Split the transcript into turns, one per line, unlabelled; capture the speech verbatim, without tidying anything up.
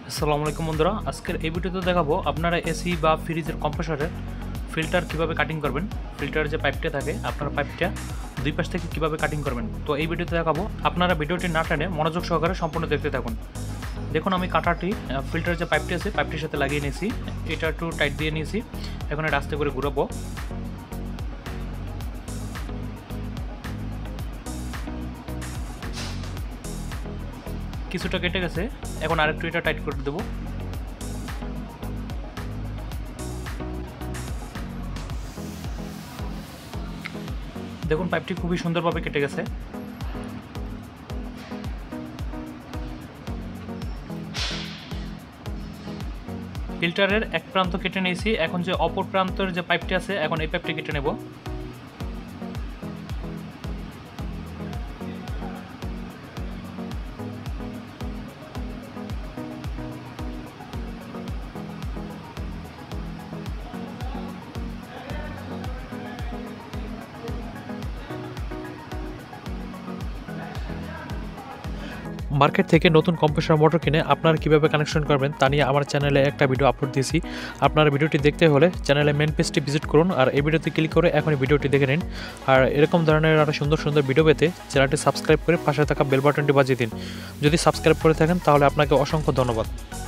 আসসালামু আলাইকুম বন্ধুরা, আজকের এই ভিডিওতে দেখাবো আপনারা এসি বা ফ্রিজের কম্প্রেসরের ফিল্টার কিভাবে কাটিং করবেন। ফিল্টারের যে পাইপটা থাকে আপনার পাইপটা দুই পাশ থেকে কিভাবে কাটিং করবেন, তো এই ভিডিওতে দেখাবো। আপনারা ভিডিওটি না টেনে মনোযোগ সহকারে সম্পূর্ণ দেখতে থাকুন। দেখুন, আমি কাটারটি ফিল্টারের যে পাইপটি আছে পাইপটির সাথে লাগিয়ে নিয়েছি। এটা একটু টাইট দিয়ে নিয়েছি। এখন এটা আস্তে করে ঘুরাবো। কিছুটা কেটে গেছে, এখন আরেকটু এটা টাইট করে দেবো। দেখুন, পাইপটি খুবই সুন্দরভাবে কেটে গেছে। ফিল্টারের এক প্রান্ত কেটে নিয়েছি, এখন যে অপর প্রান্তের যে পাইপটি আছে এখন এই পাইপটি কেটে নেব। মার্কেট থেকে নতুন কম্প্রেসর মোটর কিনে আপনারা কীভাবে কানেকশন করবেন তা নিয়ে আমার চ্যানেলে একটা ভিডিও আপলোড দিয়েছি। আপনারা ভিডিওটি দেখতে হলে চ্যানেলে মেন পেজটি ভিজিট করুন আর এই ভিডিওতে ক্লিক করে এখনই ভিডিওটি দেখে নিন। আর এরকম ধরনের আরও সুন্দর সুন্দর ভিডিও পেতে চ্যানেলটি সাবস্ক্রাইব করে পাশে থাকা বেল বাটনটি বাজিয়ে দিন। যদি সাবস্ক্রাইব করে থাকেন তাহলে আপনাকে অসংখ্য ধন্যবাদ।